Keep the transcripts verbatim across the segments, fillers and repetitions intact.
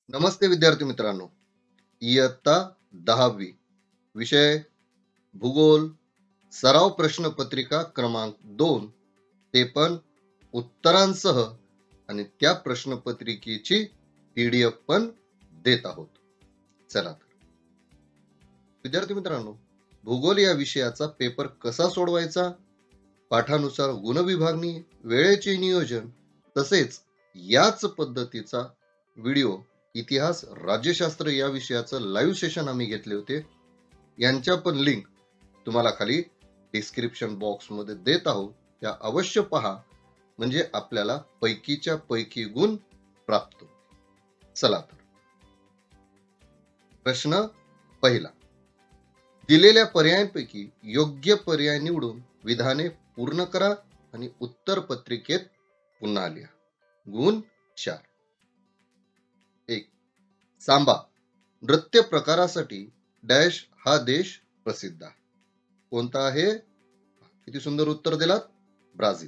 नमस्ते विद्यार्थी मित्रांनो. इयत्ता दहावी विषय भूगोल सराव प्रश्नपत्रिका क्रमांक दोन, ते पण उत्तरांसह आणि त्या प्रश्नपत्रिकेची पीडीएफ पण देत आहोत. चला तर विद्यार्थी मित्रांनो, भूगोल या विषयाचा पेपर कसा सोडवायचा, पाठानुसार गुणविभागणी, वेळेचे नियोजन, तसेच याच पद्धतीचा व्हिडिओ इतिहास राज्यशास्त्र या विषयाचं लाईव्ह सेशन आम्ही घेतले होते. यांच्या पण लिंक तुम्हाला खाली डिस्क्रिप्शन बॉक्स मध्ये देत आहोत. त्या अवश्य पहा, म्हणजे आपल्याला पैकीच्या पैकी गुण प्राप्त होतील. चला तर प्रश्न पहिला. दिलेल्या पर्यायांपैकी योग्य पर्याय निवडून विधाने पूर्ण करा आणि उत्तर पत्रिकेत पुन्हा लिहा. गुण चार. एक. सांबा नृत्य प्रकारासाठी डॅश हा देश प्रसिद्ध आहे. कोणता आहे? किती सुंदर उत्तर दिलात. ब्राझील.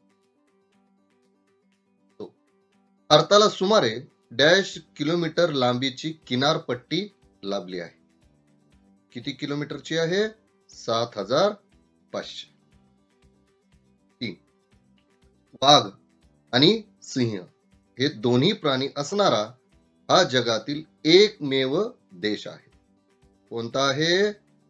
भारताला सुमारे डॅश किलोमीटर लांबीची किनारपट्टी लाभली आहे. किती किलोमीटरची आहे? सात हजार पाचशे. तीन. वाघ आणि सिंह हे दोन्ही प्राणी असणारा हा जगातील एकमेव देश आहे. कोणता आहे?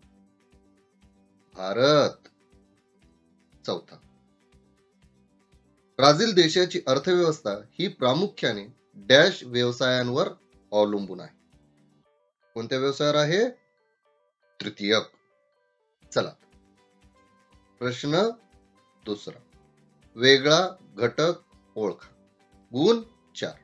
भारत. चौथा. ब्राझील देशाची अर्थव्यवस्था ही प्रामुख्याने डॅश व्यवसायांवर अवलंबून आहे. कोणत्या व्यवसायावर आहे? तृतीयक. चला प्रश्न दुसरा. वेगळा घटक ओळखा. गुण चार.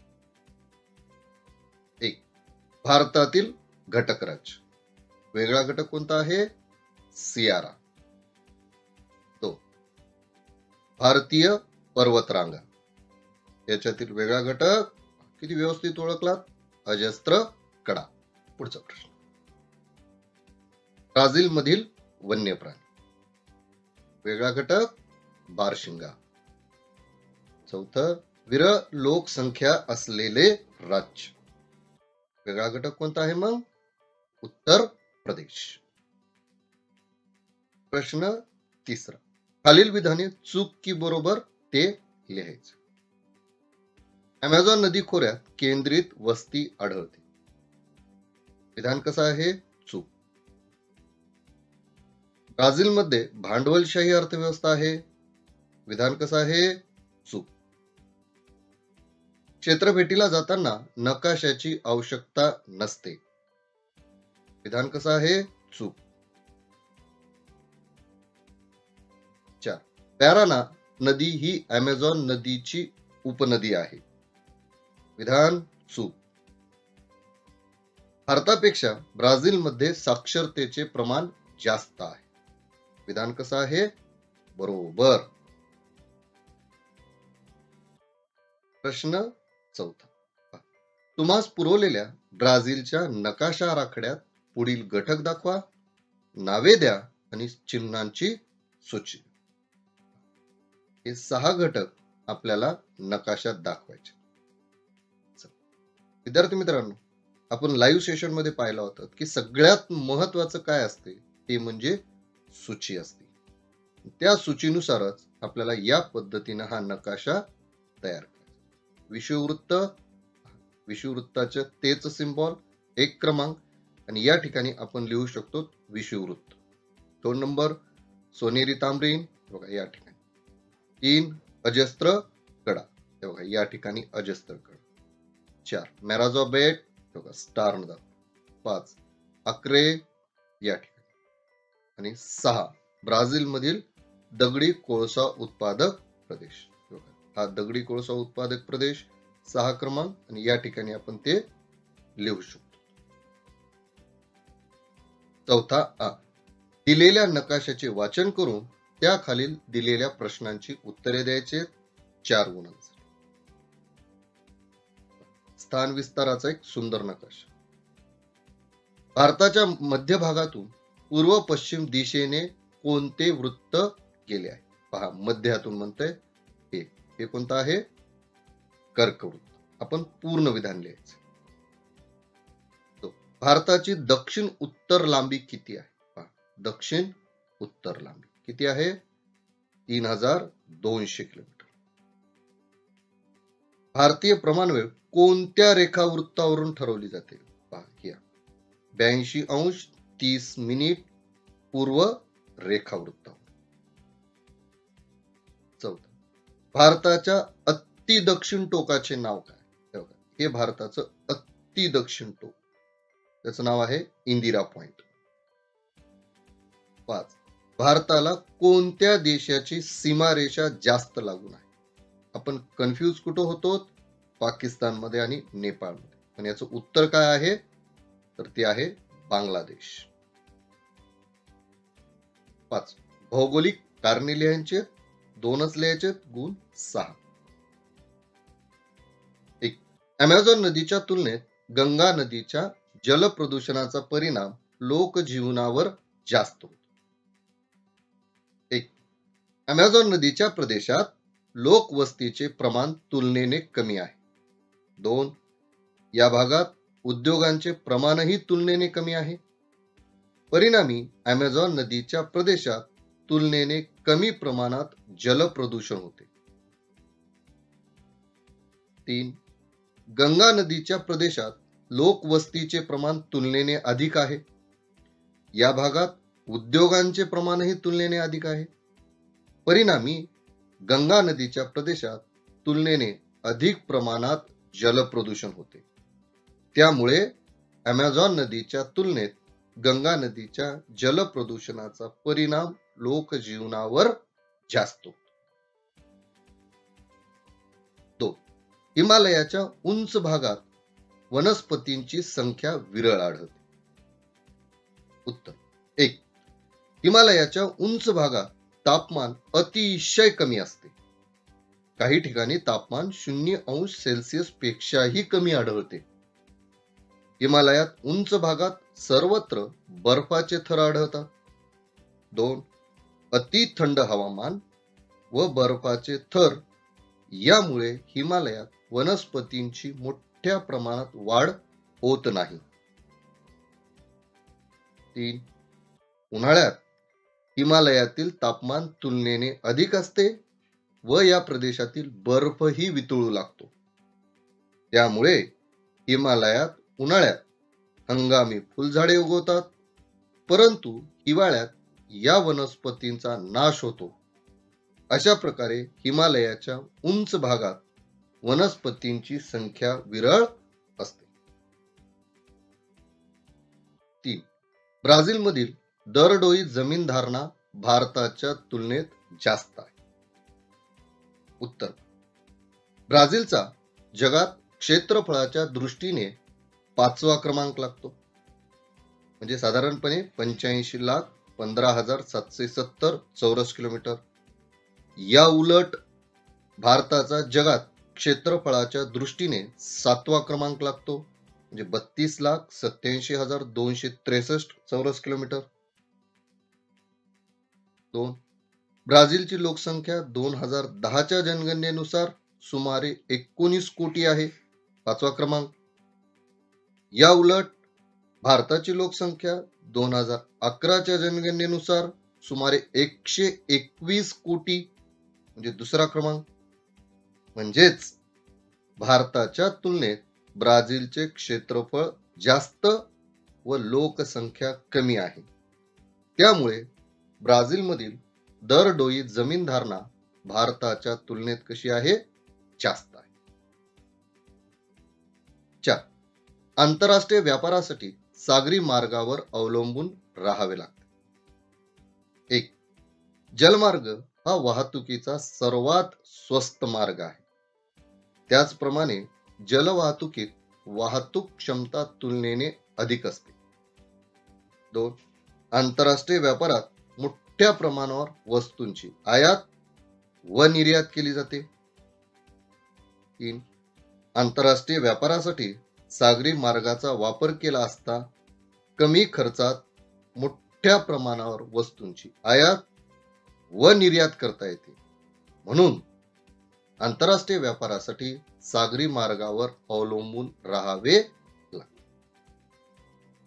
एक. भारतातील घटक राज्य. वेगळा घटक कोणता आहे? सियारा. दोन. भारतीय पर्वतरांगा. याच्यातील वेगळा घटक किती व्यवस्थित ओळखला? अजस्त्र कडा. पुढचा प्रश्न. ब्राझील मधील वन्य प्राणी. वेगळा घटक बारशिंगा. चौथं. विरळ लोकसंख्या असलेले राज्य. वेगळा घटक कोणता आहे मग? उत्तर प्रदेश. प्रश्न तिसरा. खालील विधाने चूक की बरोबर ते लिहायचे. अमेझॉन नदी खोऱ्यात केंद्रित वस्ती आढळते. विधान कसं आहे? चूक. ब्राझील मध्ये भांडवलशाही अर्थव्यवस्था आहे. विधान कसं आहे? चूक. क्षेत्रभेटीला जाताना नकाशाची आवश्यकता नसते. विधान कसं आहे? चूक. चार. पॅराना नदी ही अमेझॉन नदीची उपनदी आहे. विधान चूक. भारतापेक्षा ब्राझील मध्ये साक्षरतेचे प्रमाण जास्त आहे. विधान कसं आहे? बरोबर. प्रश्न चौथा. तुम्हास पुरवलेल्या ब्राझीलच्या नकाशा आराखड्यात पुढील घटक दाखवा. नावे द्या आणि चिन्हांची सूची. हे सहा घटक आपल्याला नकाशात दाखवायचे. विद्यार्थी मित्रांनो, आपण लाईव्ह सेशन मध्ये पाहिलं होतं की सगळ्यात महत्वाचं काय असते ते म्हणजे सूची असते. त्या सूचीनुसारच आपल्याला या पद्धतीने हा नकाशा तयार करायचा. विषुववृत्त, विषुववृत्ताचे तेच सिंबॉल, एक क्रमांक, आणि या ठिकाणी आपण लिहू शकतो विषुववृत्त. दोन नंबर सोनेरी तांबरीन, बघा या ठिकाणी. तीन. अजस्त्र कडा, बघा या ठिकाणी अजस्त्र कडा. चार. मेराजो बेट, बघा स्टार नदा. पाच. अक्रे या ठिकाणी. आणि सहा. ब्राझील मधील दगडी कोळसा उत्पादक प्रदेश. हा दगडी कोळसा उत्पादक प्रदेश सहा क्रमांक, आणि या ठिकाणी आपण ते लिहू शकतो. चौथा आ. दिलेल्या नकाशाचे वाचन करून त्या खालील दिलेल्या प्रश्नांची उत्तरे द्यायचे. चार गुणांचे. स्थान विस्ताराचा एक सुंदर नकाशा. भारताच्या मध्य भागातून पूर्व पश्चिम दिशेने कोणते वृत्त गेले आहे? पहा, मध्यातून म्हणतंय हे हे कोणतं आहे? कर्कवृत्त. आपण पूर्ण विधान लिहायचं. भारताची दक्षिण उत्तर लांबी किती आहे? पहा, दक्षिण उत्तर लांबी किती आहे? तीन हजार दोनशे किलोमीटर. भारतीय प्रमाणवेळ कोणत्या रेखावृत्तावरून ठरवली जाते? पहा घ्या, ब्याऐंशी अंश तीस मिनिट पूर्व रेखावृत्तावर. चौथा, भारताच्या अति दक्षिण टोकाचे नाव काय? हे भारताचं अति दक्षिण टोक, त्याचं नाव आहे इंदिरा पॉइंट. पाच, भारताला कोणत्या देशाची सीमारेषा जास्त लागून आहे? आपण कन्फ्यूज कुठं होतो? पाकिस्तानमध्ये आणि नेपाळमध्ये. पण याचं उत्तर काय आहे? तर ते आहे बांगलादेश. पाच, भौगोलिक कारणे लिहायचे, दोनच लिहायचे, गुण सहा. एक, अमेझॉन नदीच्या तुलनेत गंगा नदीच्या जलप्रदूषणाचा परिणाम लोकजीवनावर जास्त होतो. एक, अमेझॉन नदीच्या प्रदेशात लोकवस्तीचे प्रमाण तुलनेने कमी आहे. दोन, या भागात उद्योगांचे प्रमाणही तुलनेने कमी आहे. परिणामी अमेझॉन नदीच्या प्रदेशात तुलनेने कमी प्रमाणात जलप्रदूषण होते. तीन, गंगा नदीच्या प्रदेशात लोकवस्तीचे प्रमाण तुलनेने अधिक आहे. या भागात उद्योगांचे प्रमाणही तुलनेने अधिक आहे. परिणामी गंगा नदीच्या प्रदेशात तुलनेने अधिक प्रमाणात जलप्रदूषण होते. त्यामुळे अमेझॉन नदीच्या तुलनेत गंगा नदीच्या जलप्रदूषणाचा परिणाम लोकजीवनावर जास्त होतो. दोन, हिमालयाच्या उंच भागात वनस्पतींची संख्या विरळ आढळते. उत्तर, एक, हिमालयाच्या उंच भागात तापमान अतिशय कमी असते. काही ठिकाणी तापमान शून्य अंश सेल्सिअस पेक्षाही कमी आढळते. हिमालयात उंच भागात सर्वत्र बर्फाचे थर आढळतात. दोन, अति थंड हवामान व बर्फाचे थर यामुळे हिमालयात वनस्पतींची मोठ्या प्रमाणात वाढ होत नाही. तीन, उन्हाळ्यात हिमालयातील तापमान तुलनेने अधिक असते व या प्रदेशातील बर्फही वितळू लागतो. त्यामुळे हिमालयात उन्हाळ्यात हंगामी फुलझाडे उगवतात, परंतु हिवाळ्यात या वनस्पतींचा नाश होतो. अशा प्रकारे हिमालयाच्या उंच भागात वनस्पतींची संख्या विरळ असते. तीन, ब्राझीलमधील दरडोई जमीन धारणा भारताच्या तुलनेत जास्त आहे. उत्तर, ब्राझीलचा जगात क्षेत्रफळाच्या दृष्टीने पाचवा क्रमांक लागतो. म्हणजे साधारणपणे पंच्याऐंशी लाख पंधरा हजार सातशे सत्तर चौरस किलोमीटर. या उलट भारताचा जगात क्षेत्रफळाच्या दृष्टीने सातवा क्रमांक लागतो. म्हणजे बत्तीस लाख सत्याऐंशी हजार दोनशे त्रेसष्ट चौरस किलोमीटर. दोन, ब्राझीलची लोकसंख्या दोन हजार दहाच्या जनगणनेनुसार सुमारे एकोणीस कोटी आहे. पाचवा क्रमांक. या उलट भारताची लोकसंख्या दोन हजार अकराच्या जनगणनेनुसार सुमारे एकशे एकवीस कोटी, म्हणजे दुसरा क्रमांक. म्हणजेच भारताच्या तुलनेत ब्राझीलचे क्षेत्रफळ जास्त व लोकसंख्या कमी आहे. त्यामुळे ब्राझीलमधील दरडोई जमीन धारणा भारताच्या तुलनेत कशी आहे? जास्त आहे. चार, आंतरराष्ट्रीय व्यापारासाठी सागरी मार्गावर अवलंबून राहावे लागते. एक, जलमार्ग हा वाहतुकीचा सर्वात स्वस्त मार्ग आहे. त्याचप्रमाणे जलवाहतुकीत वाहतूक क्षमता तुलनेने अधिक असते. दोन, आंतरराष्ट्रीय व्यापारात मोठ्या प्रमाणावर वस्तूंची आयात व निर्यात केली जाते. तीन, आंतरराष्ट्रीय व्यापारासाठी सागरी मार्गाचा वापर केला असता कमी खर्चात मोठ्या प्रमाणावर वस्तूंची आयात व निर्यात करता येते. म्हणून आंतरराष्ट्रीय व्यापारासाठी सागरी मार्गावर अवलंबून राहावे लागते.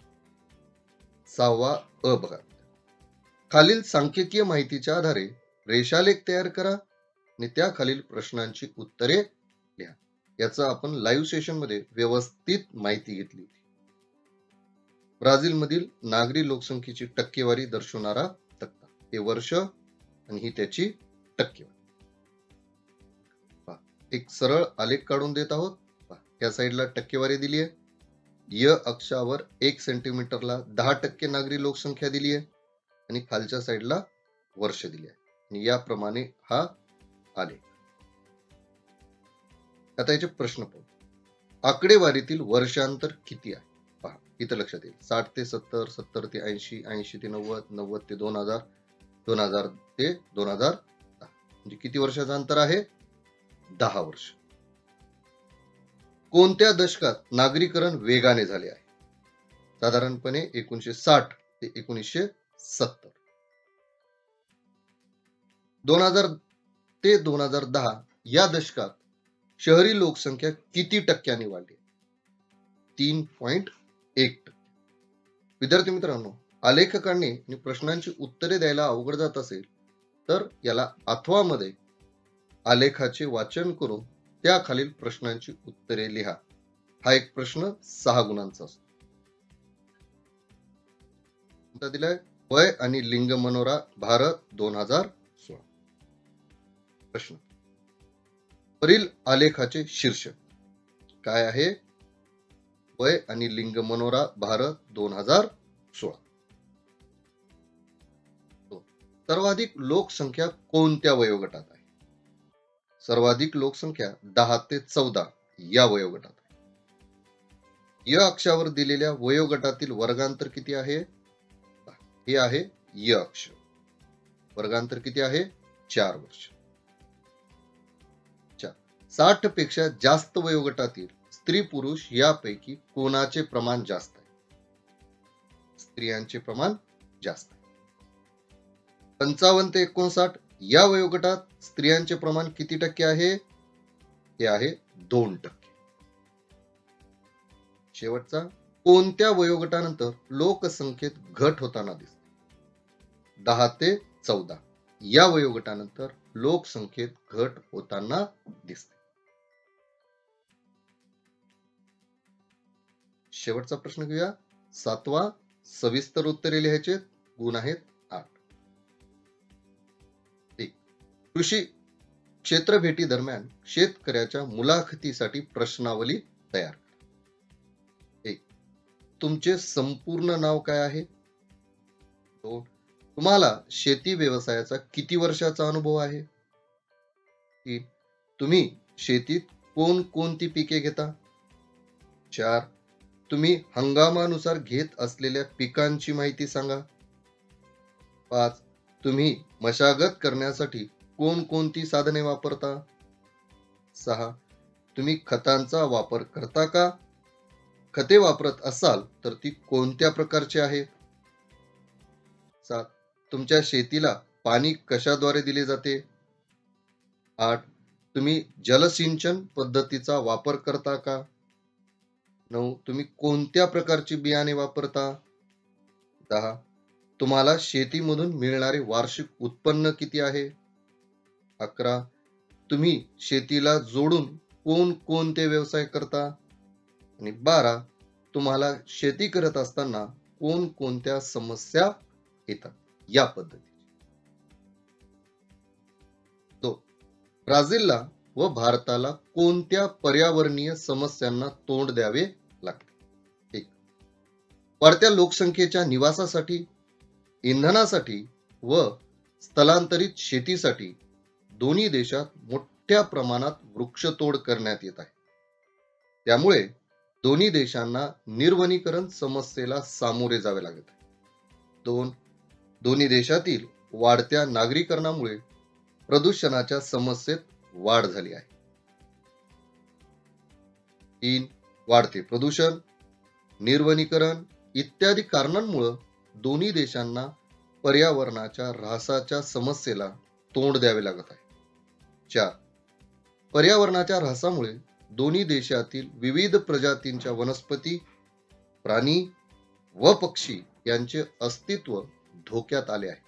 सहावा अ बघा. खालील सांख्यिकीय माहितीच्या आधारे रेषालेख तयार करा आणि त्या खालील प्रश्नांची उत्तरे लिहा. याचा आपण लाईव्ह सेशन मध्ये व्यवस्थित माहिती घेतली होती. ब्राझील मधील नागरी लोकसंख्येची टक्केवारी दर्शवणारा तक्ता. हे वर्ष आणि ही त्याची टक्केवारी. एक सरळ आलेख काढून देत आहोत. या साईडला टक्केवारी दिली आहे. य अक्षावर एक सेंटीमीटरला दहा टक्के नागरी लोकसंख्या दिली आहे आणि खालच्या साईडला वर्ष दिली आहे आणि याप्रमाणे हा आलेख. आता याचे प्रश्न पाहू. आकडेवारीतील वर्षांतर किती आहे पहा. इथं लक्षात येईल. साठ ते सत्तर, सत्तर ते ऐंशी, ऐंशी ते नव्वद, नव्वद ते दोन हजार, दोन हजार ते दोन हजार दहा. म्हणजे किती वर्षाचं अंतर आहे? दहा वर्ष. कोणत्या दशकात नागरीकरण वेगाने झाले आहे? साधारणपणे एकोणीसशे साठ ते एकोणीसशे सत्तर. दोन हजार ते दोन हजार दहा या दशकात शहरी लोकसंख्या किती टक्क्यांनी वाढली? तीन पॉइंट एक टक्के. विद्यार्थी मित्रांनो, आलेखकांनी आणि प्रश्नांची उत्तरे द्यायला अवघड जात असेल तर याला अथवा मध्ये आलेखाचे वाचन करून त्या खालील प्रश्नांची उत्तरे लिहा. हा एक प्रश्न सहा गुणांचा असतो. दिलाय वय आणि लिंग मनोरा भारत दोन हजार सोळा. प्रश्न. वरील आलेखाचे शीर्षक काय आहे? वय आणि लिंग मनोरा भारत दोन हजार सोळा. सर्वाधिक लोकसंख्या कोणत्या वयोगटात आहे? सर्वाधिक लोकसंख्या दहा ते चौदा या वयोगटात आहे. य अक्षावर दिलेल्या वयोगटातील वर्गांतर किती आहे? हे आहे य अक्ष. वर्गांतर किती आहे? चार वर्ष. साठ पेक्षा जास्त वयोगटातील स्त्री पुरुष यापैकी कोणाचे प्रमाण जास्त आहे? स्त्रियांचे प्रमाण जास्त आहे. पंचावन्न ते एकोणसाठ या वयोगटात स्त्रियांचे प्रमाण किती टक्के आहे? हे आहे दोन टक्के. शेवटचा. कोणत्या वयोगटानंतर लोकसंख्येत घट होताना दिसते? दहा ते चौदा या वयोगटानंतर लोकसंख्येत घट होताना दिसते. शेवटचा प्रश्न घेऊया. सातवा. सविस्तर उत्तरे लिहायचे. गुण आहेत आठ. कृषी क्षेत्र भेटी दरम्यान शेतकऱ्याच्या मुलाखतीसाठी प्रश्नावली तयार करा. एक. तुमचे संपूर्ण नाव काय आहे? दोन. तुम्हाला शेती व्यवसायाचा किती वर्षाचा अनुभव आहे? तीन. तुम्ही शेतीत कोणकोणती पिके घेता? चार. तुम्ही हंगामानुसार घेत असलेल्या पिकांची माहिती सांगा. पाच. तुम्ही मशागत करण्यासाठी कोणकोणती साधने वापरता? सहा. तुम्ही खतांचा वापर करता का? खते वापरत असाल तर ती कोणत्या प्रकारची आहेत? सात. तुमच्या शेतीला पाणी कशाद्वारे दिले जाते? आठ. तुम्ही जलसिंचन पद्धतीचा वापर करता का? नऊ. तुम्ही कोणत्या प्रकारची बियाणे वापरता? दहा. तुम्हाला शेतीमधून मिळणारे वार्षिक उत्पन्न किती आहे? अकरा. तुम्ही शेतीला जोडून कोणकोणते व्यवसाय करता? आणि बारा. तुम्हाला शेती करत असताना कोणकोणत्या समस्या येतात? या पद्धतीने. दोन. ब्राझीलला व भारताला कोणत्या पर्यावरणीय समस्यांना तोंड द्यावे लागते? एक. वाढत्या लोकसंख्येच्या निवासासाठी, इंधनासाठी व स्थलांतरित शेतीसाठी दोन्ही देशात मोठ्या प्रमाणात वृक्षतोड करण्यात येत आहे. त्यामुळे दोन्ही देशांना निर्वनीकरण समस्येला सामोरे जावे लागत आहे. दोन. दोन्ही देशातील वाढत्या नागरीकरणामुळे प्रदूषणाच्या समस्येत वाढ झाली आहे. तीन. वाढते प्रदूषण, निर्वनीकरण इत्यादी कारणांमुळे दोन्ही देशांना पर्यावरणाच्या ऱ्हासाच्या समस्येला तोंड द्यावे लागत आहे. चार. पर्यावरणाच्या ऱ्हासामुळे दोन्ही देशातील विविध प्रजातींच्या वनस्पती, प्राणी व पक्षी यांचे अस्तित्व धोक्यात आले आहे.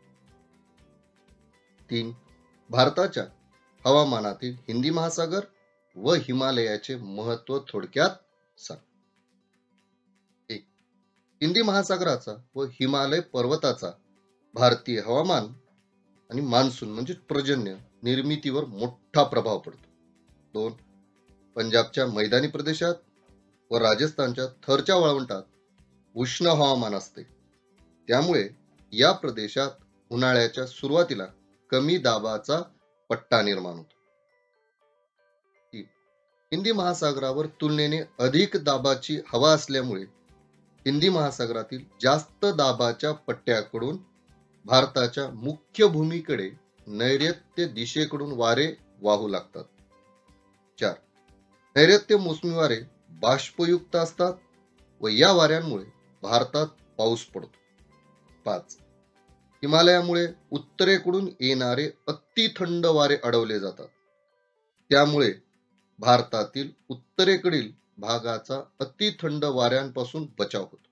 तीन. भारताच्या हवामानातील हिंदी महासागर व हिमालयाचे महत्व थोडक्यात सांग. एक. हिंदी महासागराचा व हिमालय पर्वताचा भारतीय हवामान आणि मान्सून म्हणजे पर्जन्य निर्मितीवर मोठा प्रभाव पडतो. दोन. पंजाबच्या मैदानी प्रदेशात व राजस्थानच्या थरच्या वाळवंटात उष्ण हवामान असते. त्यामुळे या प्रदेशात उन्हाळ्याच्या सुरुवातीला कमी दाबाचा पट्टा निर्माण होतो. तीन. हिंदी महासागरावर तुलनेने अधिक दाबाची हवा असल्यामुळे हिंदी महासागरातील जास्त दाबाच्या पट्ट्याकडून भारताच्या मुख्य भूमीकडे नैऋत्य दिशेकडून वारे वाहू लागतात. चार. नैऋत्य मोसमी वारे बाष्पयुक्त असतात व या वाऱ्यांमुळे भारतात पाऊस पडतो. पाच. हिमालयामुळे उत्तरेकडून येणारे अति थंड वारे अडवले जातात. त्यामुळे भारतातील उत्तरेकडील भागाचा अति थंड वाऱ्यांपासून बचाव होतो.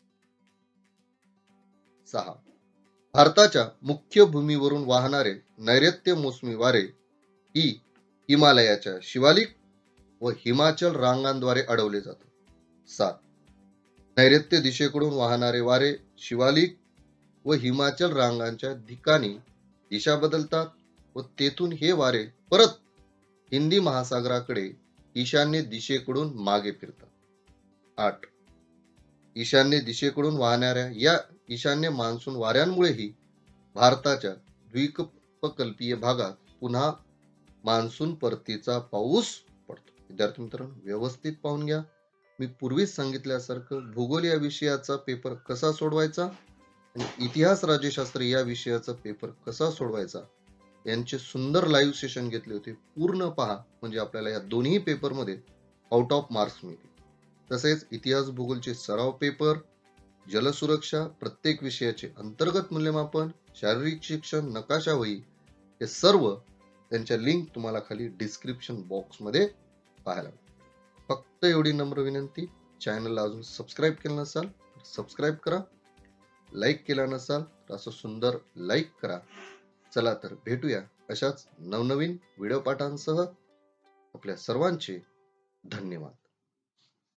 सहा. भारताच्या मुख्य भूमीवरून वाहणारे नैऋत्य मोसमी वारे ही हिमालयाच्या शिवालिक व हिमाचल रांगांद्वारे अडवले जातात. सात. नैऋत्य दिशेकडून वाहणारे वारे शिवालिक व हिमाचल रांगांच्या ठिकाणी दिशा बदलतात व तेथून हे वारे परत हिंदी महासागराकडे ईशान्य दिशेकडून मागे फिरतात. आठ. ईशान्य दिशेकडून वाहणाऱ्या या ईशान्य मान्सून वाऱ्यांमुळेही भारताच्या द्वीपकल्पीय भागात पुन्हा मान्सून परतीचा पाऊस पडतो. विद्यार्थी मित्रांनो, व्यवस्थित पाहून घ्या. मी पूर्वीच सांगितल्यासारखं भूगोल या विषयाचा पेपर कसा सोडवायचा आणि इतिहास राज्यशास्त्र या विषयाचा पेपर कसा सोडवायचा यांचे सुंदर लाईव्ह सेशन घेतले होते. पूर्ण पहा, म्हणजे आपल्याला या दोन्ही पेपरमध्ये आउट ऑफ मार्क्स मिळतील. तसेच इतिहास भूगोलचे सराव पेपर, जलसुरक्षा, प्रत्येक विषयाचे अंतर्गत मूल्यमापन, शारीरिक शिक्षण, नकाशा वही हे सर्व त्यांच्या लिंक तुम्हाला खाली डिस्क्रिप्शन बॉक्समध्ये पाहायला मिळेल. फक्त एवढी नम्र विनंती, चॅनलला अजून सबस्क्राईब केलं नसाल तर सबस्क्राईब करा. लाईक केला नसाल तर असं सुंदर लाईक करा. चला तर भेटूया अशाच नवनवीन व्हिडिओ पाठांसह. आपल्या सर्वांचे धन्यवाद.